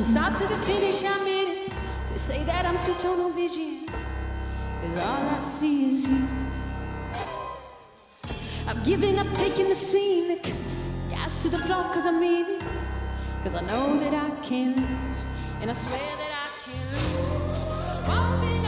Start to the finish, I'm in it. They say that I'm two-tunnel vision, 'cause all I see is you. I'm giving up, taking the scenic gas to the floor, 'cause I mean it. 'Cause I know that I can't lose, and I swear that I can't lose. So I'm